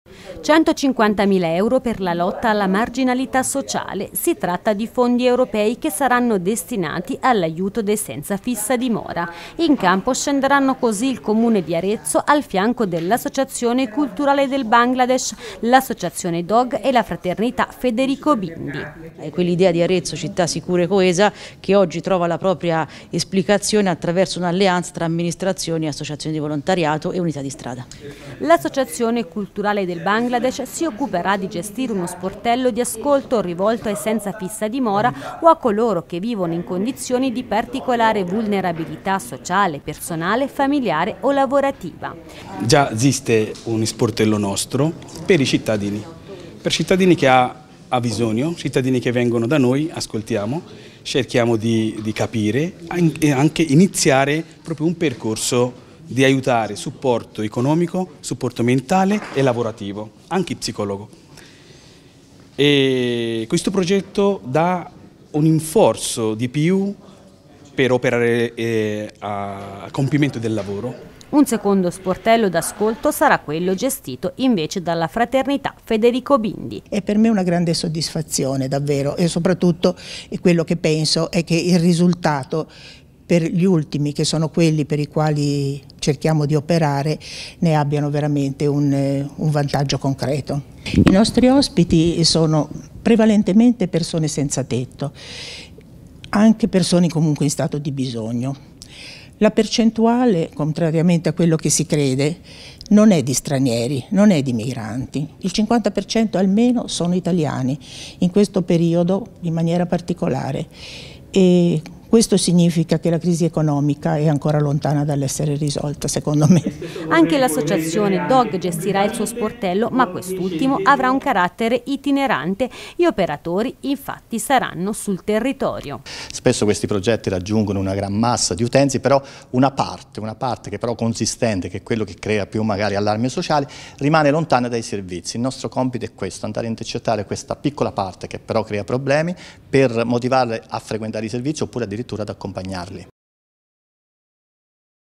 150.000 euro per la lotta alla marginalità sociale. Si tratta di fondi europei che saranno destinati all'aiuto dei senza fissa dimora. In campo scenderanno così il Comune di Arezzo al fianco dell'Associazione Culturale del Bangladesh, l'Associazione DOG e la Fraternità Federico Bindi. È quell'idea di Arezzo città sicura e coesa che oggi trova la propria esplicazione attraverso un'alleanza tra amministrazioni, associazioni di volontariato e unità di strada. L'Associazione Culturale del Bangladesh si occuperà di gestire uno sportello di ascolto rivolto ai senza fissa dimora o a coloro che vivono in condizioni di particolare vulnerabilità sociale, personale, familiare o lavorativa. Già esiste un sportello nostro per i cittadini, per cittadini che ha bisogno, cittadini che vengono da noi, ascoltiamo, cerchiamo di capire e anche iniziare proprio un percorso di aiutare supporto economico, supporto mentale e lavorativo, anche psicologo. E questo progetto dà un rinforzo di più per operare a compimento del lavoro. Un secondo sportello d'ascolto sarà quello gestito invece dalla Fraternità Federico Bindi. È per me una grande soddisfazione davvero, e soprattutto quello che penso è che il risultato per gli ultimi, che sono quelli per i quali cerchiamo di operare, ne abbiano veramente un vantaggio concreto. I nostri ospiti sono prevalentemente persone senza tetto, anche persone comunque in stato di bisogno. La percentuale, contrariamente a quello che si crede, non è di stranieri, non è di migranti. Il 50% almeno sono italiani, in questo periodo in maniera particolare. E questo significa che la crisi economica è ancora lontana dall'essere risolta, secondo me. Anche l'associazione DOG gestirà il suo sportello, ma quest'ultimo avrà un carattere itinerante. Gli operatori infatti saranno sul territorio. Spesso questi progetti raggiungono una gran massa di utenti, però una parte che però consistente, che è quello che crea più magari allarme sociale, rimane lontana dai servizi. Il nostro compito è questo, andare a intercettare questa piccola parte che però crea problemi per motivarle a frequentare i servizi oppure addirittura ad accompagnarli.